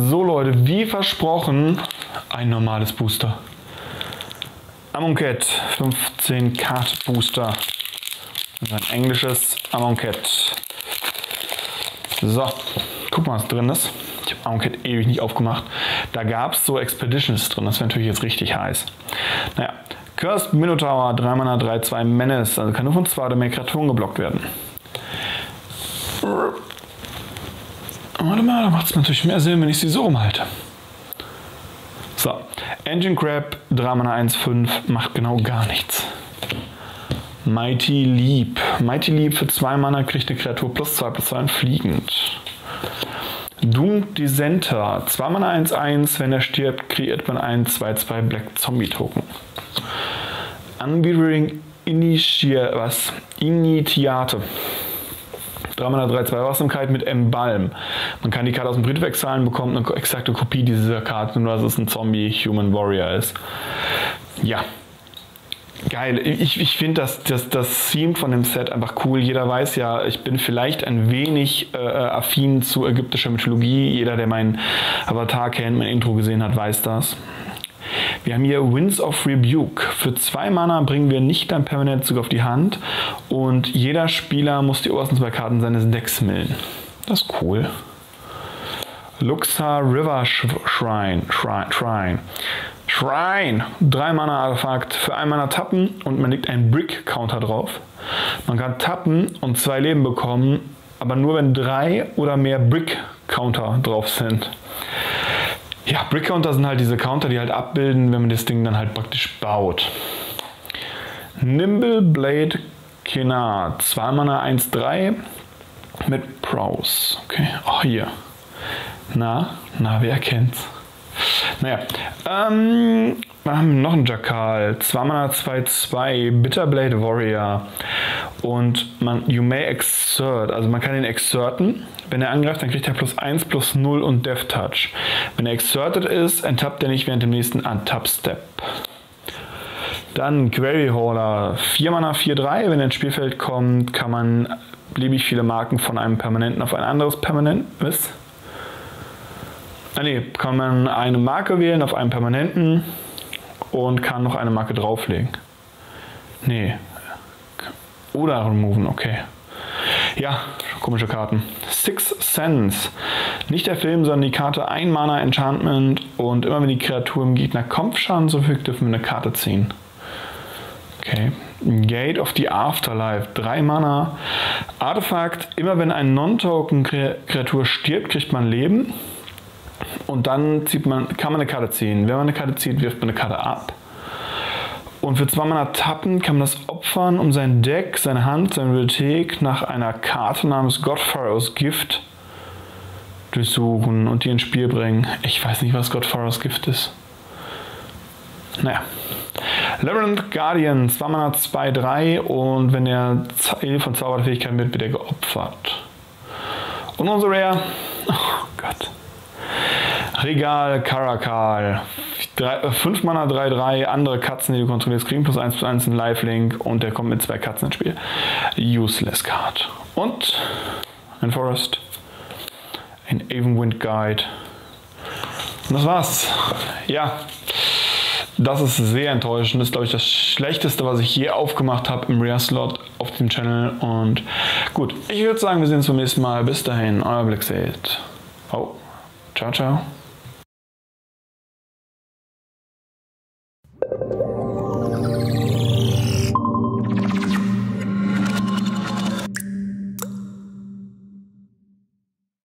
So Leute, wie versprochen, ein normales Booster. Amonkhet, 15 Card Booster. Und ein englisches Amonkhet. So, guck mal, was drin ist. Ich habe Amonkhet ewig nicht aufgemacht. Da gab es so Expeditions drin, das wäre natürlich jetzt richtig heiß. Naja, Cursed Minotaur, 3 Mana, 3/2 Menace, also kann nur von 2 oder mehr Kreaturen geblockt werden. Warte mal, da macht es natürlich mehr Sinn, wenn ich sie so rumhalte. So, Engine Crab, 3 Mana, 1/5, macht genau gar nichts. Mighty Leap. Mighty Leap für 2 Mana kriegt eine Kreatur +2/+2 und fliegend. Doomed Dissenter, 2 Mana, 1/1, wenn er stirbt, kreiert man einen 2/2 Black Zombie Token. Unwearing Initiate. 3 Mana, 3/2 Wachsamkeit mit Embalm. Man kann die Karte aus dem Friedhof exalen, bekommt eine exakte Kopie dieser Karte, nur dass es ein Zombie-Human Warrior ist. Ja. Geil. Ich finde das Theme von dem Set einfach cool. Jeder weiß ja, ich bin vielleicht ein wenig affin zu ägyptischer Mythologie. Jeder, der meinen Avatar kennt, mein Intro gesehen hat, weiß das. Wir haben hier Winds of Rebuke. Für 2 Mana bringen wir nicht ein Permanent auf die Hand und jeder Spieler muss die obersten 2 Karten seines Decks millen. Das ist cool. Luxor River Shrine. 3 Mana Artefakt. Für 1 Mana tappen und man legt einen Brick Counter drauf. Man kann tappen und 2 Leben bekommen, aber nur wenn 3 oder mehr Brick Counter drauf sind. Ja, Brick Counter sind halt diese Counter, die halt abbilden, wenn man das Ding dann halt praktisch baut. Nimble Blade Kenar, 2 Mana 1/3 mit Prowse. Okay, oh hier. Na, wer kennt's? Naja, wir haben noch einen Jakal, 2 Mana 2/2, Bitterblade Warrior und you may exert, also man kann ihn exerten. Wenn er angreift, dann kriegt er +1/+0 und Death Touch. Wenn er exerted ist, enttappt er nicht während dem nächsten Untap Step. Dann Query Hauler, 4 Mana 4/3, wenn er ins Spielfeld kommt, kann man beliebig viele Marken von einem Permanenten auf ein anderes Permanent, kann man eine Marke wählen auf einen Permanenten und kann noch eine Marke drauflegen. Oder removen, okay. Ja, komische Karten. Sixth Sense. Nicht der Film, sondern die Karte 1 Mana Enchantment und immer wenn die Kreatur im Gegner Kampfschaden zufügt, dürfen wir eine Karte ziehen. Okay. Gate of the Afterlife. 3 Mana. Artefakt. Immer wenn ein Non-Token-Kreatur stirbt, kriegt man Leben. Und dann kann man eine Karte ziehen. Wenn man eine Karte zieht, wirft man eine Karte ab. Und für 2 Mana tappen kann man das opfern, um sein Deck, seine Hand, seine Bibliothek nach einer Karte namens Godfaro's Gift durchsuchen und die ins Spiel bringen. Ich weiß nicht, was Godfaro's Gift ist. Naja. Labyrinth Guardian, 2 Mana 2/3 und wenn er von Zauberfähigkeiten wird er geopfert. Und unsere Rare, oh Gott. Regal Karakal. 5 Mana 3/3, andere Katzen, die du kontrollierst, kriegen +1/+1 ein Lifelink und der kommt mit 2 Katzen ins Spiel. Useless Card. Und ein Forest. Ein Evenwind Guide. Und das war's. Ja, das ist sehr enttäuschend. Das ist, glaube ich, das Schlechteste, was ich je aufgemacht habe im Rare Slot auf dem Channel. Und gut, ich würde sagen, wir sehen uns beim nächsten Mal. Bis dahin, euer Blackseid. Oh, ciao, ciao.